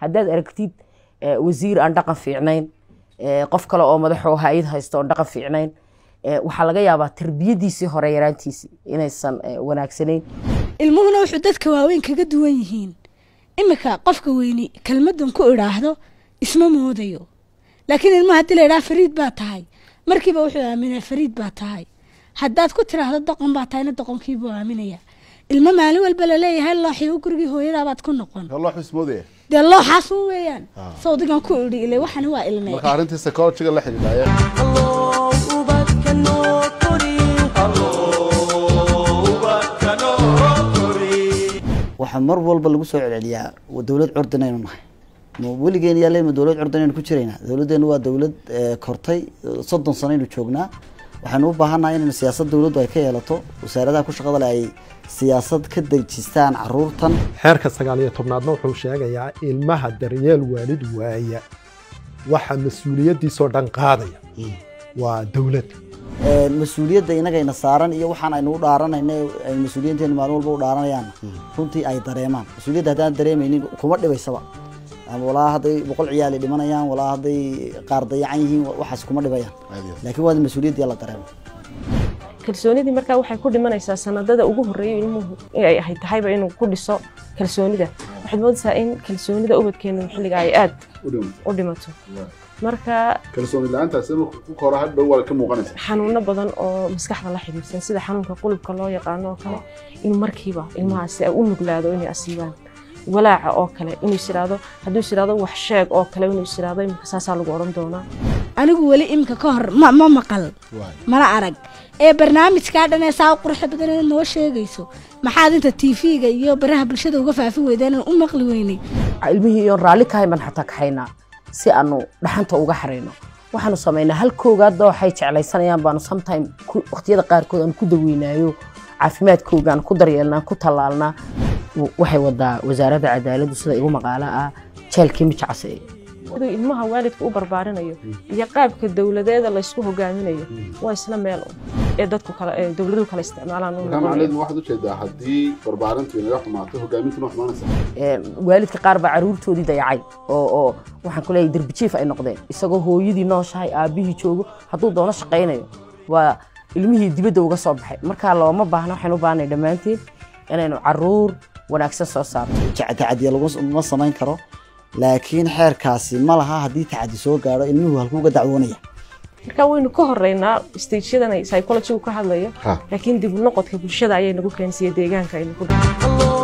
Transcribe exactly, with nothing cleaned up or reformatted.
haddaad aragtid wasiir aan dhaqan fiicnayn qof kale oo madaxoo hay'ad haysto oo dhaqan fiicnayn waxa laga yaabaa tarbiyadiisii hore yaraantiisii inaysan wanaagsanayn ilmuhuna wuxuu dadka waaweyn kaga duwan yihiin imika qofka weyni kelmadan ku iraahdo isma moodayo laakiin ilmaha hadii la yiraahdo fariid baa tahay markiiba wuxuu aaminaa fariid baa tahay haddaad ku tiraahdo doqon baa tahay doqonkiiba aaminaya ilma maalin walba la leeyahay looxii u gurigi hooyada baad ku noqon loox ismoodaya de looxaas weeyaan sawdigan ku iri ilaa waxana waa ilmay marka arinta psychology la xiriiraya waxa mar walba lagu soo celceliyaa dawlad curdan aynu nahay ma waligeena yaa leeyahay dawlad curdan aynu ku jirayna dawladeenu waa dawlad kortay soddon sano aynu joognaa waxaan u baahanahay in siyaasadda dawladdu ay ka yeelato wasaaradaha ku shaqada leh ay siyaasad ka dejistaan caruurtan xeerka sagaal iyo tobnaad wuxuu sheegayaa ilmaha daryeel waalid waaya waxa mas'uuliyadiisa dhan qaadaya waa dawlad ee mas'uuliyadda inaga ina saaran iyo waxaan aynu u dhaaranayna ay mas'uuliyiinteena maalin walba u dhaaranayaan runtii ay dareemaan mas'uuliyadda hadaan dareemaynin kuma dhibaysaba ama walaa haday boqol ciyaal dhimanayaan walaa haday qaar dayacan yihiin waxaas kuma dhibayaan laakiin waa mas'uuliyadda la dareemo kalsoonidii markaa waxay ku dhimanaysaa sanadada ugu horeeyay ilmuhu ay ahay tahayba inuu ku dhiso kalsoonida waxaad moodaysaa in kalsoonida ubadkeena xilliga ay aad u dhimato marka kalsooni la'aanta sabab ku kora hadhow wala ka muuqanaysa xanuuno badan oo maskaxda la xiriirsan sida xanuunka qulubka loo yaqaan oo kale in markiiba ilmahaasi ay u nuglaado inay asiibaan walaaca oo kale inuu siraado hadduu siraado wax sheeg oo kale inuu siraado imka saasaa lagu oran doonaa anigu wali imka ka hor ma ma maqal mala arag ee barnaamijka dhan ee saa qurux badan noo sheegayso maxaad inta T V-ga iyo baraha bulshada uga faafin weydaan u maqli weynay ilmihii iyo raali ka hayman xataa ka hayna si aanu dhaxanta uga xareeno waxaanu sameeynaa halkoogaada waxay jeclaysanayaan baanu sometime waqtiyada qaar kood aan ku daweynayo caafimaadkoogan ku daryeelnaa ku talaalnaa waxay wadaa wasaaradda cadaaladda sida igu maqaala ah jeelkii mijacay ilmaha waalidku u barbaarinayo iyo qaabka dawladeeda la isku hogaaminayo waa isla meel ee dadku kala ee dawladuhu kala isticmaalaan oo macnaheedu waxa uu jeedaa hadii barbaarintu inay wax maato hogaamintuna wax maanaysa ee waalidka qaar baa caruurtoodii dayacay oo oo waxaan ku leeyahay darbi jiif ay noqdeen isagoo hooyadii nooshahay aabihii joogo hadduu doono shaqeynayo waa ilmihii dibadda uga soo baxay marka looma baahna waxaan u baahnay dhamaantiin inaynu caruur wanaagsan soo saarto tacadiya lagu ma samayn karo laakiin xeerkaasi ma laha hadii tacadi soo gaaro ilmuhu halku uga dacwoonaya marka waynu ka horeynaa stage-yadan ay psychology ka hadlayo laakiin dib u noqodka bulshada ayay nagu keensiiyay deegaanka ay nagu